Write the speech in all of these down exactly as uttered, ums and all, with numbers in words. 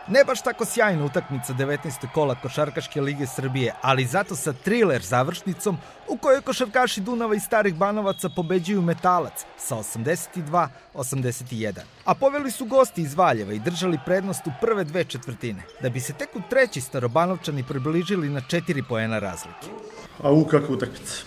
Ne baš tako sjajna utakmica devetnaestog kola Košarkaške lige Srbije, ali zato sa triler završnicom u kojoj košarkaši Dunava i Starih Banovaca pobeđuju Metalac sa osamdeset dva osamdeset jedan. A poveli su gosti iz Valjeva i držali prednost u prve dve četvrtine, da bi se tek u treći Starobanovčani približili na četiri poena razlike. A u kakva utakmica.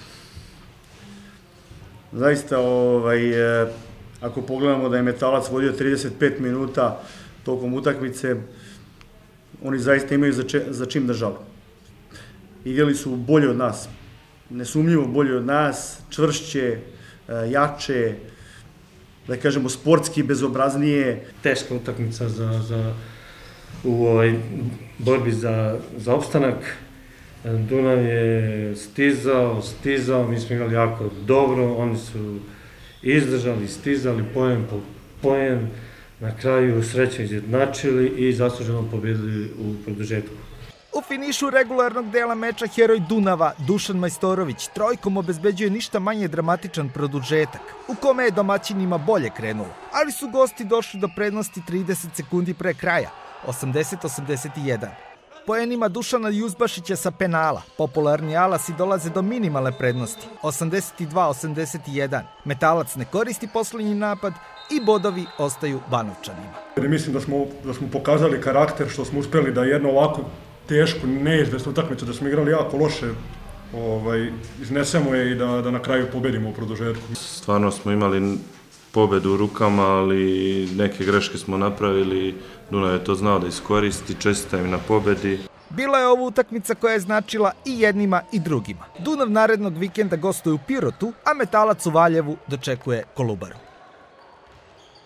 Zaista, ovaj, ako pogledamo da je Metalac vodio trideset pet minuta tokom utakmice, oni zaista imaju za, če, za čim da žale. Igrali su bolje od nas, nesumnjivo bolje od nas, čvršće, jače, da kažemo sportski, bezobraznije. Teška utakmica za, za, u ovoj borbi za, za opstanak. Dunav je stizao, stizao, mi smo igrali jako dobro, oni su izdržali, stizali poen po poen, na kraju sreće izjednačili i zasluženo pobedili u produžetku. U finišu regularnog dela meča heroj Dunava, Dušan Majstorović, trojkom obezbeđuje ništa manje dramatičan produžetak, u kome je domaćinima bolje krenulo, ali su gosti došli do prednosti trideset sekundi pre kraja, osamdeset osamdeset jedan. Poenima Dušana Juzbašića sa penala, popularni Alasi dolaze do minimalne prednosti, osamdeset dva osamdeset jedan. Metalac ne koristi poslednji napad i bodovi ostaju Banovčanima. Mislim da smo, da smo pokazali karakter, što smo uspeli da jedno ovako tešku, neizvesnu utakmicu, da smo igrali jako loše, ovaj, iznesemo je i da, da na kraju pobedimo u produžetku. Stvarno smo imali pobedu u rukama, ali neke greške smo napravili. Dunav je to znao da iskoristi, čestitam im na pobedi. Bila je ovo utakmica koja je značila i jednima i drugima. Dunav narednog vikenda gostuje u Pirotu, a Metalac u Valjevu dočekuje Kolubaru.